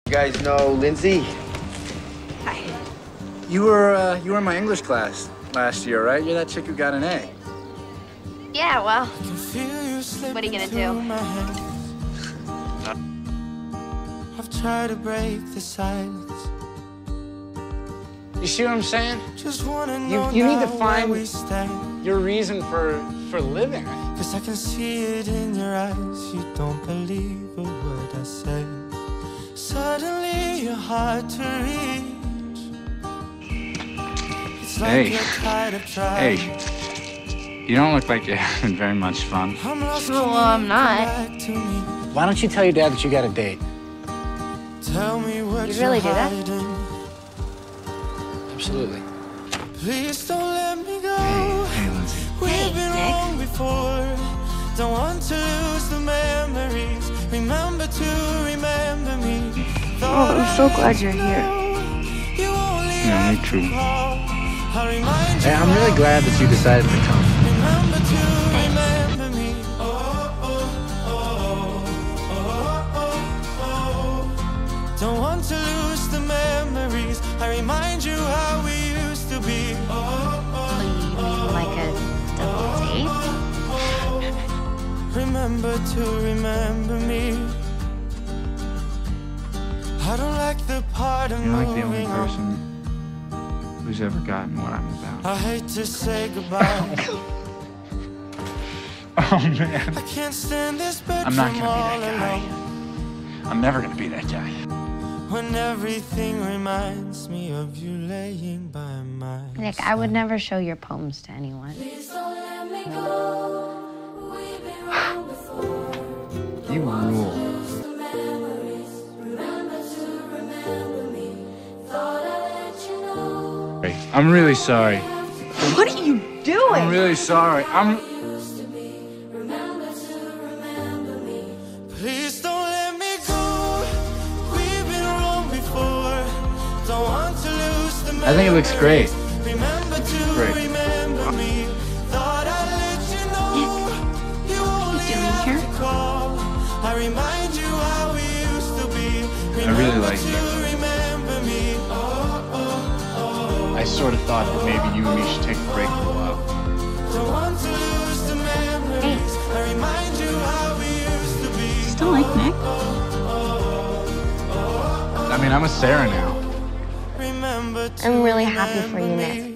You guys know Lindsay? Hi. You were in my English class last year, right? You're that chick who got an A. Yeah, well, what are you gonna do? I've tried to break the silence. You see what I'm saying? Just wanna know You need to now find where we stand. your reason for living. 'Cause I can see it in your eyes. You don't believe a word I say. Suddenly you're hard to reach. It's like you're tired of trying. Hey, you don't look like you're having very much fun. I'm lost, Well, I'm not. back to me. Why don't you tell your dad that you got a date? Tell me what You really you're do that? hiding. Absolutely. Please don't let me go. Hey, Lindsay. We've been Nick. wrong before. Don't want to lose the memories. Remember to remember me. Oh, I'm so glad you're here. Yeah, me too. Hey, I'm really glad that you decided to come. Remember to Thanks. remember me. Don't want to lose the memories. I remind you how we used to be. Oh, you mean like a double date? Remember to remember me. I don't like the part of You're like the only moving on. person who's ever gotten what I'm about. I hate to say goodbye. Oh, man. I can't stand this bedroom I'm not gonna be all that guy. alone. I'm never gonna be that guy. When everything reminds me of you laying by my Nick, I would never show your poems to anyone. You rule. I'm really sorry. What are you doing? I'm really sorry. Please don't let me go. We've been wrong before. Don't want to lose the I think it looks great. Remember to Great. remember me. Thought I'd let you know. You only doing have here? to call. I remind you how we used to be. I really like Remember you. to remember me. I sort of thought that maybe you and me should take a break for a while. Don't want to lose the memories. I remind you how we used to be. Still like Nick? I mean, I'm with Sarah now. Remember to I'm really happy for you, remember Nick. me.